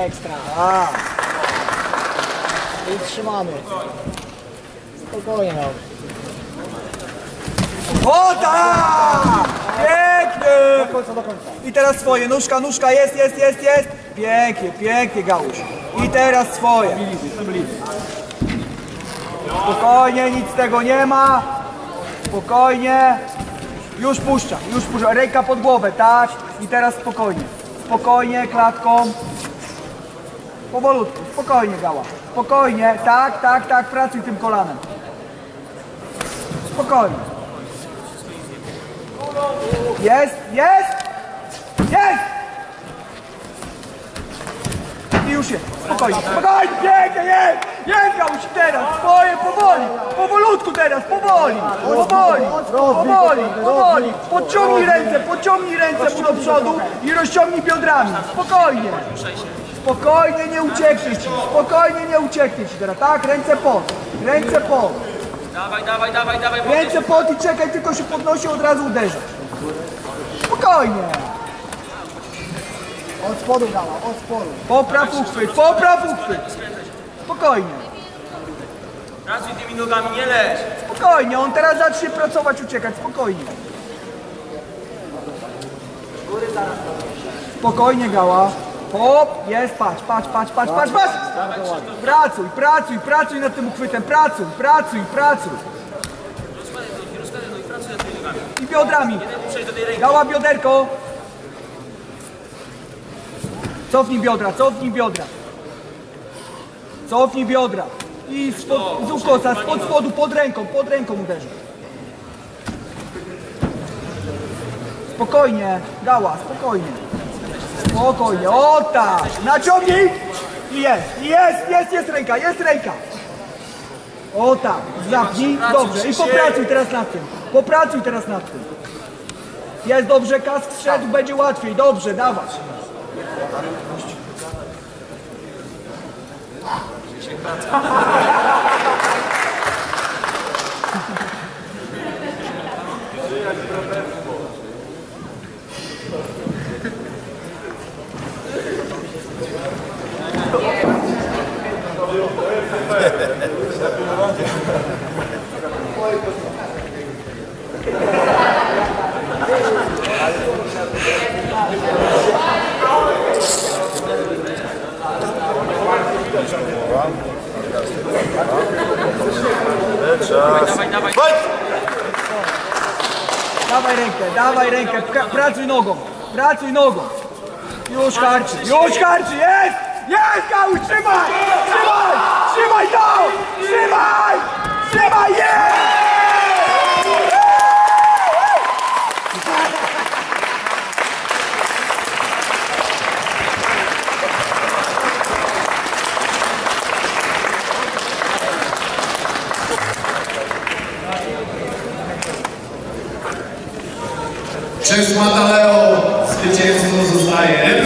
Ekstra. A. I trzymamy. Spokojnie. O tak! Pięknie! Do końca, do końca. I teraz swoje. Nóżka, nóżka, jest. Pięknie, pięknie, Gałuś. I teraz swoje. Spokojnie, nic z tego nie ma. Spokojnie. Już puszcza. Ręka pod głowę, tak? I teraz spokojnie. Spokojnie, klatką. Powolutku, spokojnie, Gała. Spokojnie, tak, pracuj tym kolanem. Spokojnie. Jest! I już jest. Spokojnie, pięknie, jest Gałuś, teraz, swoje, powoli, powolutku teraz, powoli. Podciągnij ręce do przodu i rozciągnij biodrami, spokojnie, nie ucieknie ci teraz, tak, ręce pod. Dawaj. Ręce pod i czekaj, tylko się podnosi, od razu uderza. Spokojnie. Od spodu Gała, od spodu. Popraw uchwyt. Spokojnie. Pracuj tymi nogami, nie leż. Spokojnie, on teraz zacznie pracować, uciekać, spokojnie. Spokojnie, Gała. Hop, jest, patrz. Pracuj nad tym uchwytem, pracuj. I biodrami. Gała, bioderko. Cofnij biodra. I z ukosa, spod spodu, pod ręką uderzy. Spokojnie, Gała, spokojnie, o tak, naciągnij i jest ręka. O tak, zapnij, dobrze, i popracuj teraz nad tym. Jest dobrze, kask zszedł, będzie łatwiej, dobrze, dawaj. Dawaj rękę, pracuj nogą. Już harczy, jest! Gałuś, trzymaj to! Trzymaj, jest! Przez Mataleo zwycięzcą zostaje